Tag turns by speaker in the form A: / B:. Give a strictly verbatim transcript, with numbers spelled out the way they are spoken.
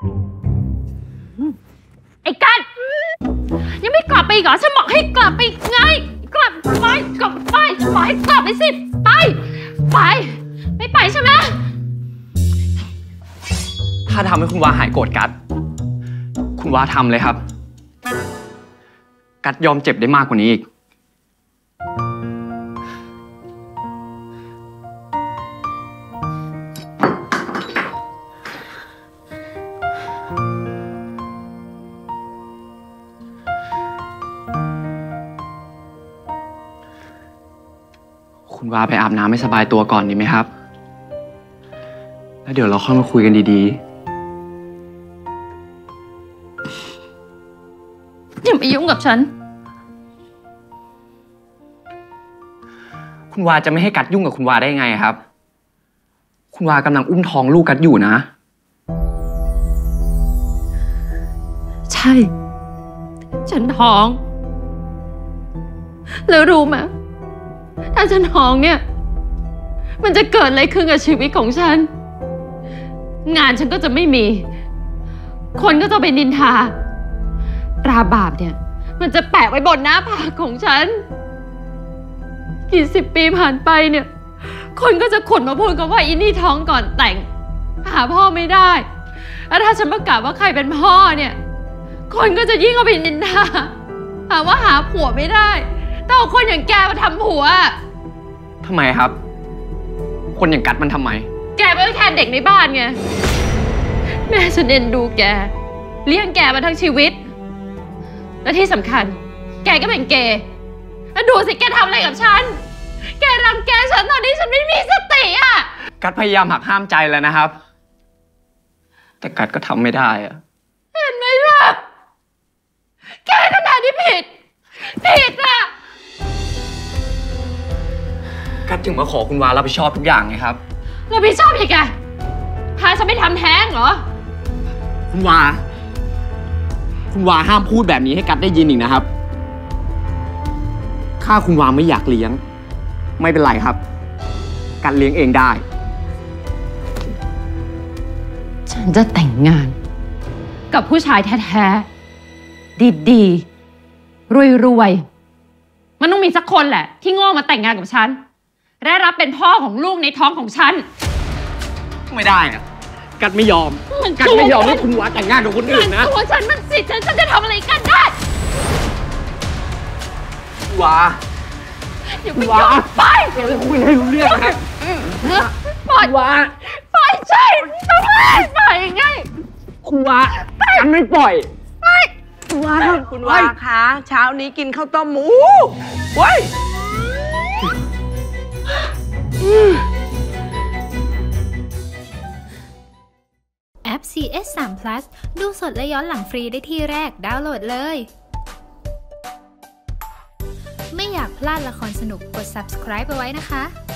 A: ไอ้กันยังไม่กลับไปอีกเหรอฉันบอกให้กลับไปไงกลับไปกลับไปฉันบอกให้กลับไปสิไปไปไม่ไปใช่ไหม
B: ถ้าทำให้คุณวาหายโกรธกัดคุณวาทำเลยครับกัดยอมเจ็บได้มากกว่านี้อีกคุณวาไปอาบน้ำให้สบายตัวก่อนดีไหมครับแล้วเดี๋ยวเราค่อยมาคุยกันดีๆ
A: อย่ามายุ่งกับฉัน
B: คุณวาจะไม่ให้กัดยุ่งกับคุณวาได้ยังไงครับคุณวากำลังอุ้มท้องลูกกัดอยู่นะ
A: ใช่ฉันท้องแล้วรู้ไหมถ้าฉันท้องเนี่ยมันจะเกิดอะไรขึ้นกับชีวิตของฉันงานฉันก็จะไม่มีคนก็จะไปนินทาตราบาปเนี่ยมันจะแปะไว้บนหน้าผากของฉันกี่สิบปีผ่านไปเนี่ยคนก็จะขุดมาพูดกันว่าอินี่ท้องก่อนแต่งหาพ่อไม่ได้แล้วถ้าฉันประกาศว่าใครเป็นพ่อเนี่ยคนก็จะยิ่งเอาไปนินทาหาว่าหาผัวไม่ได้ต้องเอาคนอย่างแกมาทำผัว
B: ทำไมครับคนอย่างกัดมันทำไม
A: แกเป็นแค่เด็กในบ้านไงแม่ฉันเอ็นดูแกเลี้ยงแกมาทั้งชีวิตและที่สำคัญแกก็เป็นเกย์แล้วดูสิแกทำอะไรกับฉันแกรังแกฉันตอนนี้ฉันไม่มีสติอ่ะ
B: กัดพยายามหักห้ามใจแล้วนะครับแต่กัดก็ทำไม่ได้อะ
A: เห็นไหมล่ะแกขนาดที่ผิดผิดอ่ะ
B: กัดถึงมาขอคุณวารับผิดชอบทุกอย่างไงครับ
A: รับผิดชอบยังไงพาฉันไปทำแท้งเหรอ
B: คุณวาคุณวาห้ามพูดแบบนี้ให้กัดได้ยินอีกนะครับถ้าคุณวาไม่อยากเลี้ยงไม่เป็นไรครับกัดเลี้ยงเองได้
A: ฉันจะแต่งงานกับผู้ชายแท้ๆดีๆรวยๆมันต้องมีสักคนแหละที่โง่มาแต่งงานกับฉันและรับเป็นพ่อของลูกในท้องของฉัน
B: ไม่ได้อะกัดไม่ยอมกัดไม่ยอมให้คุณวาแต่งงานกับคนอื่นนะ
A: ตัวฉันมันสิทธิ์ฉันฉันจะทำอะไรกันได้
B: วา
A: อย่าไปยอมไป
B: เราจะคุยให้รู้เรื่องนะครับ
A: ปล่อยวาปล่อยใช่ต้องปล่อยไง
B: คุณวากันไม่ปล่อย
A: ไป
C: คุณวาคุณวาคะเช้านี้กินข้าวต้มหมูเว้ย
D: แอป ซี เอส สาม พลัส ดูสดและย้อนหลังฟรีได้ที่แรกดาวน์โหลดเลยไม่อยากพลาดละครสนุกกด ซับสไครบ์ ไปไว้นะคะ